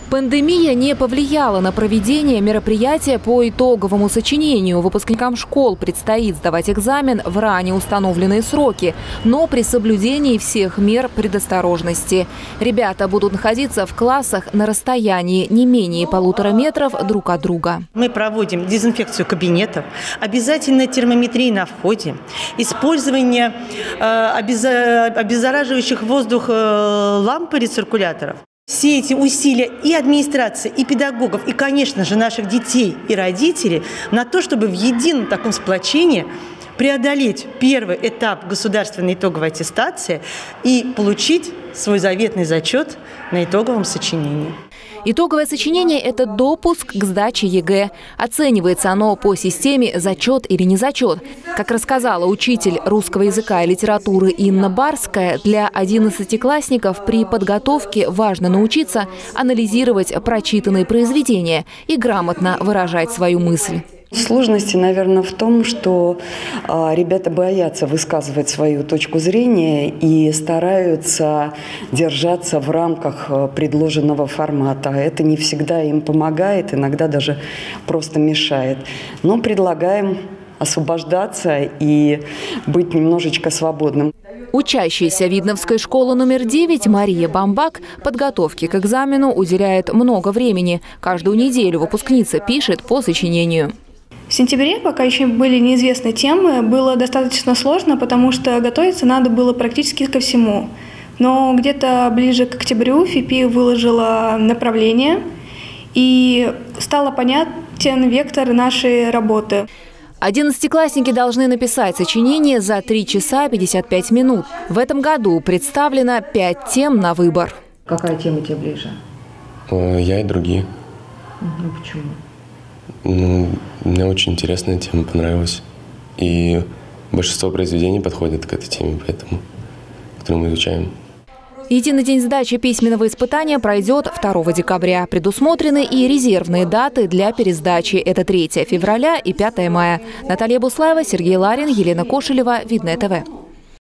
Пандемия не повлияла на проведение мероприятия по итоговому сочинению. Выпускникам школ предстоит сдавать экзамен в ранее установленные сроки, но при соблюдении всех мер предосторожности. Ребята будут находиться в классах на расстоянии не менее 1,5 метров друг от друга. Мы проводим дезинфекцию кабинетов, обязательно термометрия на входе, использование обеззараживающих воздух ламп и рециркуляторов. Все эти усилия и администрации, и педагогов, и, конечно же, наших детей и родителей на то, чтобы в едином таком сплочении преодолеть первый этап государственной итоговой аттестации и получить свой заветный зачет на итоговом сочинении. Итоговое сочинение – это допуск к сдаче ЕГЭ. Оценивается оно по системе «зачет или не зачет». Как рассказала учитель русского языка и литературы Инна Барская, для 11-классников при подготовке важно научиться анализировать прочитанные произведения и грамотно выражать свою мысль. Сложности, наверное, в том, что ребята боятся высказывать свою точку зрения и стараются держаться в рамках предложенного формата. Это не всегда им помогает, иногда даже просто мешает. Но предлагаем освобождаться и быть немножечко свободным. Учащаяся Видновской школы номер 9 Мария Бамбак подготовке к экзамену уделяет много времени. Каждую неделю выпускница пишет по сочинению. В сентябре, пока еще были неизвестны темы, было достаточно сложно, потому что готовиться надо было практически ко всему. Но где-то ближе к октябрю ФИПИ выложила направление, и стало понятен вектор нашей работы. 11-классники должны написать сочинение за 3 часа 55 минут. В этом году представлено 5 тем на выбор. Какая тема тебе ближе? Я и другие. Почему? Мне очень интересная тема понравилась. И большинство произведений подходит к этой теме, поэтому, которую мы изучаем. Единый день сдачи письменного испытания пройдет 2 декабря. Предусмотрены и резервные даты для пересдачи. Это 3 февраля и 5 мая. Наталья Буслаева, Сергей Ларин, Елена Кошелева. Видное ТВ.